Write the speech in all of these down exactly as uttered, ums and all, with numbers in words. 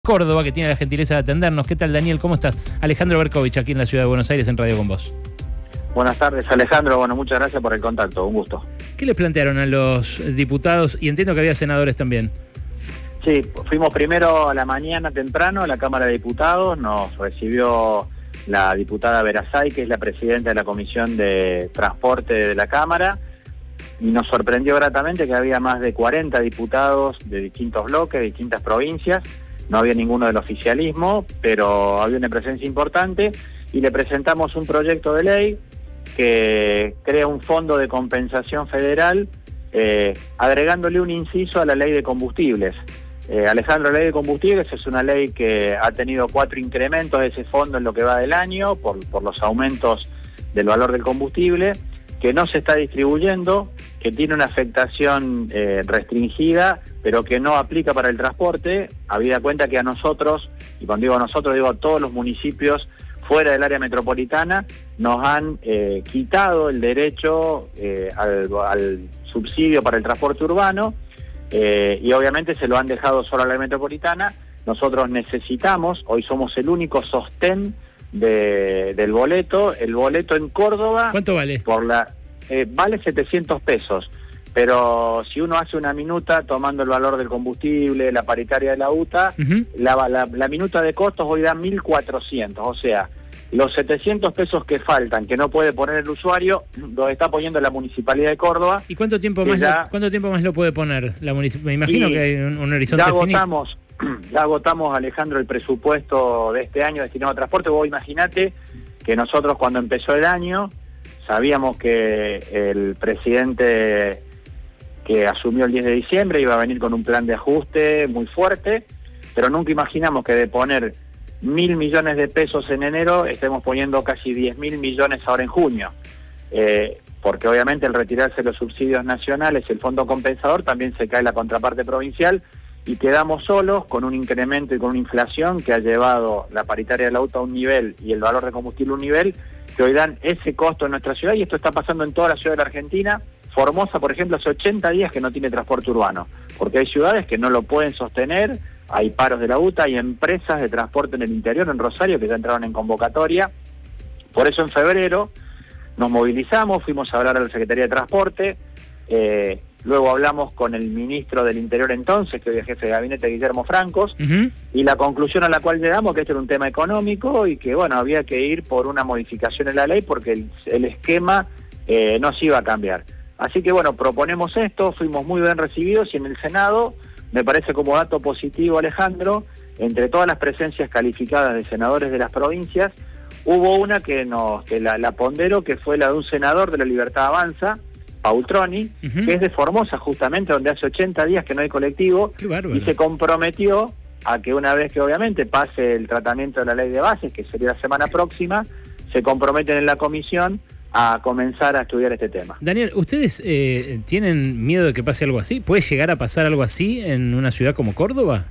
Córdoba, que tiene la gentileza de atendernos. ¿Qué tal, Daniel? ¿Cómo estás? Alejandro Berkovich, aquí en la ciudad de Buenos Aires, en Radio con Vos. Buenas tardes, Alejandro. Bueno, muchas gracias por el contacto. Un gusto. ¿Qué les plantearon a los diputados? Y entiendo que había senadores también. Sí, fuimos primero a la mañana temprano a la Cámara de Diputados. Nos recibió la diputada Verazay, que es la presidenta de la Comisión de Transporte de la Cámara. Y nos sorprendió gratamente que había más de cuarenta diputados de distintos bloques, de distintas provincias. No había ninguno del oficialismo, pero había una presencia importante y le presentamos un proyecto de ley que crea un fondo de compensación federal, eh, agregándole un inciso a la ley de combustibles. Eh, Alejandro, la ley de combustibles es una ley que ha tenido cuatro incrementos de ese fondo en lo que va del año por, por los aumentos del valor del combustible, que no se está distribuyendo, que tiene una afectación eh, restringida, pero que no aplica para el transporte, habida cuenta que a nosotros, y cuando digo a nosotros digo a todos los municipios fuera del área metropolitana, nos han eh, quitado el derecho eh, al, al subsidio para el transporte urbano, eh, y obviamente se lo han dejado solo a la área metropolitana. Nosotros necesitamos, hoy somos el único sostén de, del boleto, el boleto en Córdoba... ¿Cuánto vale? Por la... Eh, vale setecientos pesos, pero si uno hace una minuta tomando el valor del combustible, la paritaria de la U T A, uh-huh. la, la, la minuta de costos hoy da mil cuatrocientos, o sea, los setecientos pesos que faltan, que no puede poner el usuario, los está poniendo la Municipalidad de Córdoba. ¿Y cuánto tiempo más, ya, lo, cuánto tiempo más lo puede poner la municipalidad? Me imagino que hay un, un horizonte ya definido. agotamos, ya agotamos, Alejandro, el presupuesto de este año destinado a transporte. Vos imaginate que nosotros cuando empezó el año sabíamos que el presidente que asumió el diez de diciembre iba a venir con un plan de ajuste muy fuerte, pero nunca imaginamos que de poner mil millones de pesos en enero estemos poniendo casi diez mil millones ahora en junio. Eh, porque obviamente al retirarse los subsidios nacionales, el fondo compensador, también se cae la contraparte provincial y quedamos solos con un incremento y con una inflación que ha llevado la paritaria del auto a un nivel y el valor de combustible a un nivel que hoy dan ese costo en nuestra ciudad, y esto está pasando en toda la ciudad de la Argentina. Formosa, por ejemplo, hace ochenta días que no tiene transporte urbano, porque hay ciudades que no lo pueden sostener, hay paros de la U T A, hay empresas de transporte en el interior, en Rosario, que ya entraron en convocatoria. Por eso en febrero nos movilizamos, fuimos a hablar a la Secretaría de Transporte, eh, luego hablamos con el ministro del Interior entonces, que hoy es jefe de gabinete, Guillermo Francos, uh-huh. y la conclusión a la cual llegamos que este era un tema económico y que bueno, había que ir por una modificación en la ley porque el, el esquema eh, no se iba a cambiar. Así que bueno, proponemos esto, fuimos muy bien recibidos y en el Senado, me parece como dato positivo, Alejandro, entre todas las presencias calificadas de senadores de las provincias, hubo una que nos que la, la pondero, que fue la de un senador de la Libertad Avanza, Paul Troni, uh-huh. que es de Formosa justamente, donde hace ochenta días que no hay colectivo, y se comprometió a que una vez que obviamente pase el tratamiento de la ley de bases, que sería la semana próxima, se comprometen en la comisión a comenzar a estudiar este tema. Daniel, ¿ustedes eh, tienen miedo de que pase algo así? ¿Puede llegar a pasar algo así en una ciudad como Córdoba?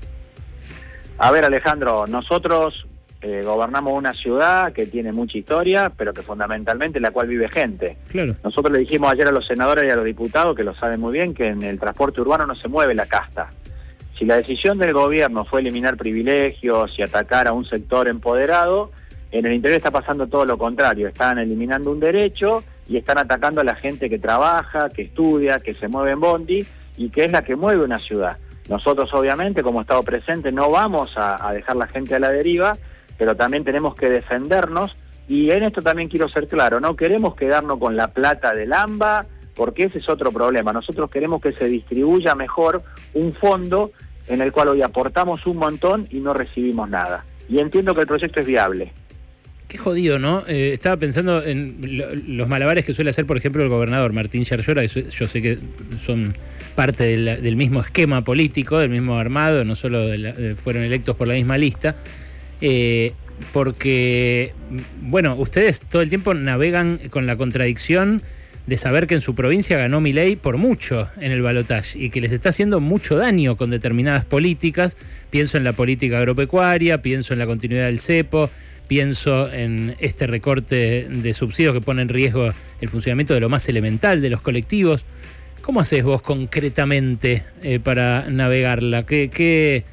A ver, Alejandro, nosotros eh, gobernamos una ciudad que tiene mucha historia, pero que fundamentalmente en la cual vive gente. Claro. Nosotros le dijimos ayer a los senadores y a los diputados, que lo saben muy bien, que en el transporte urbano no se mueve la casta. Si la decisión del gobierno fue eliminar privilegios y atacar a un sector empoderado, en el interior está pasando todo lo contrario. Están eliminando un derecho y están atacando a la gente que trabaja, que estudia, que se mueve en bondi y que es la que mueve una ciudad. Nosotros obviamente como Estado presente no vamos a, a dejar la gente a la deriva, pero también tenemos que defendernos, y en esto también quiero ser claro, no queremos quedarnos con la plata del AMBA, porque ese es otro problema. Nosotros queremos que se distribuya mejor un fondo en el cual hoy aportamos un montón y no recibimos nada. Y entiendo que el proyecto es viable. Qué jodido, ¿no? Eh, estaba pensando en lo, los malabares que suele hacer, por ejemplo, el gobernador Martín Yarlora, que yo sé que son parte de la, del mismo esquema político, del mismo armado, no solo de la, de, fueron electos por la misma lista, eh, porque, bueno, ustedes todo el tiempo navegan con la contradicción de saber que en su provincia ganó Milei por mucho en el balotaje y que les está haciendo mucho daño con determinadas políticas. Pienso en la política agropecuaria, pienso en la continuidad del cepo, pienso en este recorte de subsidios que pone en riesgo el funcionamiento de lo más elemental de los colectivos. ¿Cómo haces vos concretamente eh, para navegarla? ¿Qué, qué,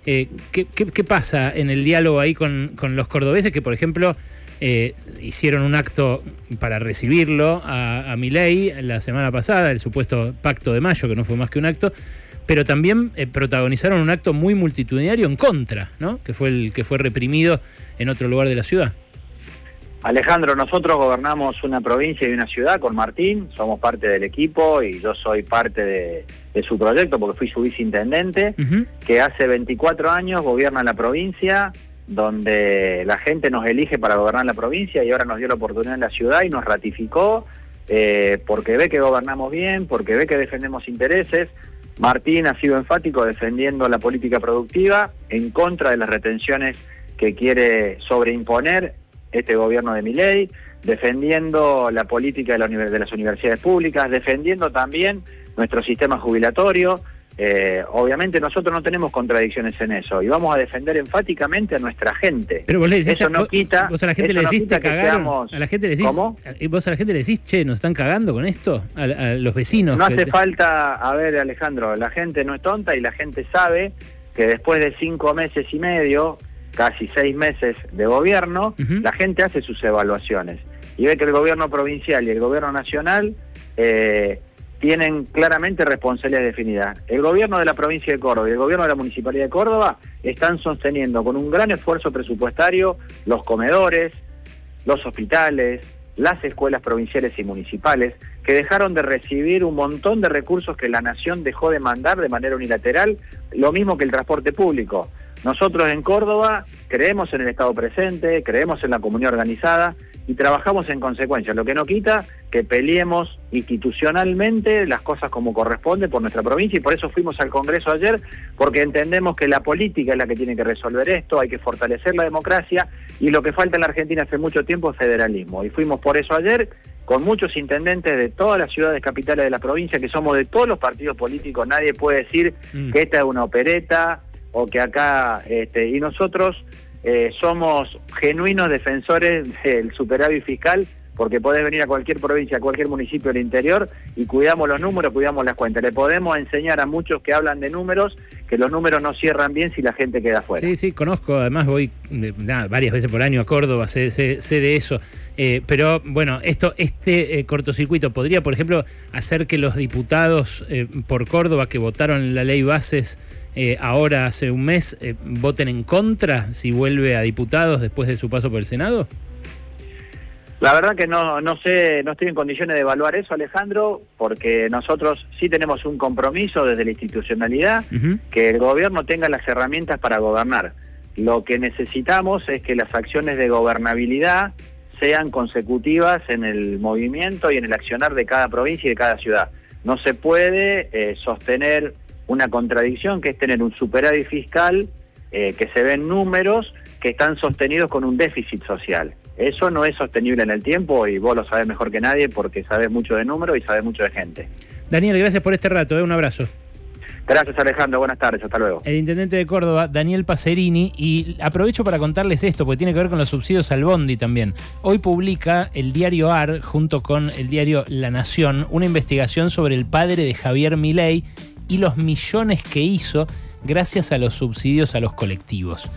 Eh, ¿qué, qué, ¿Qué pasa en el diálogo ahí con, con los cordobeses que, por ejemplo, eh, hicieron un acto para recibirlo a, a Milei la semana pasada, el supuesto Pacto de Mayo, que no fue más que un acto, pero también eh, protagonizaron un acto muy multitudinario en contra, ¿no? Que fue el que fue reprimido en otro lugar de la ciudad. Alejandro, nosotros gobernamos una provincia y una ciudad con Martín, somos parte del equipo y yo soy parte de, de su proyecto porque fui su viceintendente, uh-huh. que hace veinticuatro años gobierna la provincia, donde la gente nos elige para gobernar la provincia y ahora nos dio la oportunidad en la ciudad y nos ratificó eh, porque ve que gobernamos bien, porque ve que defendemos intereses. Martín ha sido enfático defendiendo la política productiva en contra de las retenciones que quiere sobreimponer este gobierno de Milei, defendiendo la política de, la univers- de las universidades públicas, defendiendo también nuestro sistema jubilatorio. Eh, obviamente nosotros no tenemos contradicciones en eso y vamos a defender enfáticamente a nuestra gente. Pero vos le decís, eso no vos, quita, vos a la gente le decís, no te cagaron, seamos, a la gente le decís, ¿cómo? Vos a la gente le decís, che, ¿nos están cagando con esto? A, a los vecinos. No hace te... falta, a ver Alejandro, la gente no es tonta y la gente sabe que después de cinco meses y medio, casi seis meses de gobierno, uh-huh. la gente hace sus evaluaciones y ve que el gobierno provincial y el gobierno nacional eh, tienen claramente responsabilidades definidas. El gobierno de la provincia de Córdoba y el gobierno de la Municipalidad de Córdoba están sosteniendo con un gran esfuerzo presupuestario los comedores, los hospitales, las escuelas provinciales y municipales, que dejaron de recibir un montón de recursos que la nación dejó de mandar de manera unilateral, lo mismo que el transporte público. Nosotros en Córdoba creemos en el Estado presente, creemos en la comunidad organizada y trabajamos en consecuencia, lo que no quita que peleemos institucionalmente las cosas como corresponde por nuestra provincia y por eso fuimos al Congreso ayer, porque entendemos que la política es la que tiene que resolver esto, hay que fortalecer la democracia y lo que falta en la Argentina hace mucho tiempo es federalismo y fuimos por eso ayer con muchos intendentes de todas las ciudades capitales de la provincia, que somos de todos los partidos políticos, nadie puede decir mm. que esta es una opereta o que acá, este, y nosotros eh, somos genuinos defensores del superávit fiscal, porque podés venir a cualquier provincia, a cualquier municipio del interior y cuidamos los números, cuidamos las cuentas. Le podemos enseñar a muchos que hablan de números que los números no cierran bien si la gente queda afuera. Sí, sí, conozco, además voy nada, varias veces por año a Córdoba, sé, sé, sé de eso. Eh, pero bueno, esto, este eh, cortocircuito podría, por ejemplo, hacer que los diputados eh, por Córdoba que votaron la ley Bases eh, ahora hace un mes eh, voten en contra si vuelve a diputados después de su paso por el Senado. La verdad que no, no sé, no estoy en condiciones de evaluar eso, Alejandro, porque nosotros sí tenemos un compromiso desde la institucionalidad, uh-huh. que el gobierno tenga las herramientas para gobernar. Lo que necesitamos es que las acciones de gobernabilidad sean consecutivas en el movimiento y en el accionar de cada provincia y de cada ciudad. No se puede eh, sostener una contradicción que es tener un superávit fiscal eh, que se ven números que están sostenidos con un déficit social. Eso no es sostenible en el tiempo y vos lo sabés mejor que nadie porque sabés mucho de números y sabés mucho de gente. Daniel, gracias por este rato, ¿eh? Un abrazo. Gracias, Alejandro, buenas tardes, hasta luego. El intendente de Córdoba, Daniel Pacerini, y aprovecho para contarles esto porque tiene que ver con los subsidios al bondi también. Hoy publica el diario A R, junto con el diario La Nación, una investigación sobre el padre de Javier Milei y los millones que hizo gracias a los subsidios a los colectivos.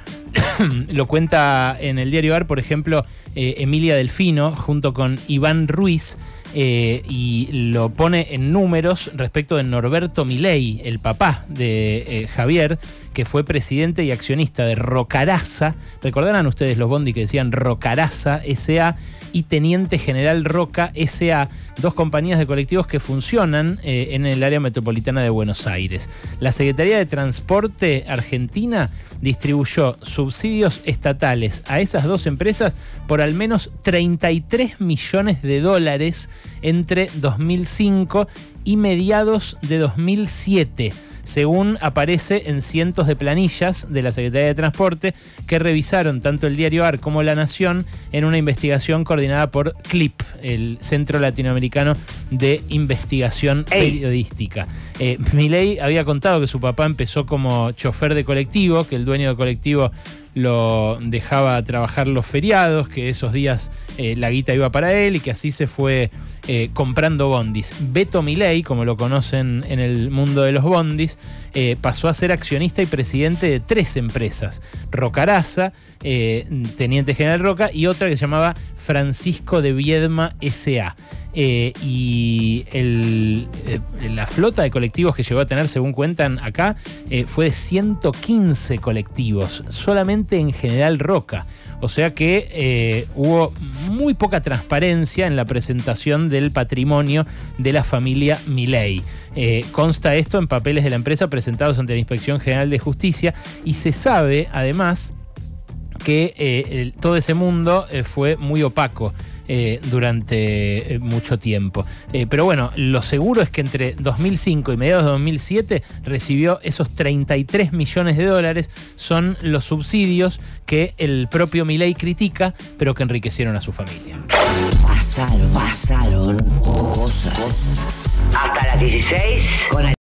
Lo cuenta en el diario A R, por ejemplo, eh, Emilia Delfino, junto con Iván Ruiz, eh, y lo pone en números respecto de Norberto Milei, el papá de eh, Javier, que fue presidente y accionista de Rocaraza. ¿Recordarán ustedes los bondi que decían Rocaraza S A y Teniente General Roca S A, dos compañías de colectivos que funcionan eh, en el área metropolitana de Buenos Aires? La Secretaría de Transporte Argentina distribuyó subsidios estatales a esas dos empresas por al menos treinta y tres millones de dólares entre dos mil cinco y mediados de dos mil siete. Según aparece en cientos de planillas de la Secretaría de Transporte que revisaron tanto el diario A R como La Nación en una investigación coordinada por C L I P, el Centro Latinoamericano de Investigación Ey. Periodística. Eh, Milei había contado que su papá empezó como chofer de colectivo, que el dueño de colectivo lo dejaba trabajar los feriados, que esos días eh, la guita iba para él y que así se fue eh, comprando bondis. Beto Milei, como lo conocen en el mundo de los bondis, eh, pasó a ser accionista y presidente de tres empresas: Rocaraza, eh, Teniente General Roca, y otra que se llamaba Francisco de Viedma S A Eh, y el, eh, la flota de colectivos que llegó a tener, según cuentan acá, eh, fue de ciento quince colectivos, solamente en General Roca. O sea que eh, hubo muy poca transparencia en la presentación del patrimonio de la familia Milei. Eh, consta esto en papeles de la empresa presentados ante la Inspección General de Justicia, y se sabe, además, que eh, el, todo ese mundo eh, fue muy opaco eh, durante eh, mucho tiempo. Eh, pero bueno, lo seguro es que entre dos mil cinco y mediados de dos mil siete recibió esos treinta y tres millones de dólares. Son los subsidios que el propio Milei critica, pero que enriquecieron a su familia. Pasaron, pasaron cosas. Hasta las dieciséis. Con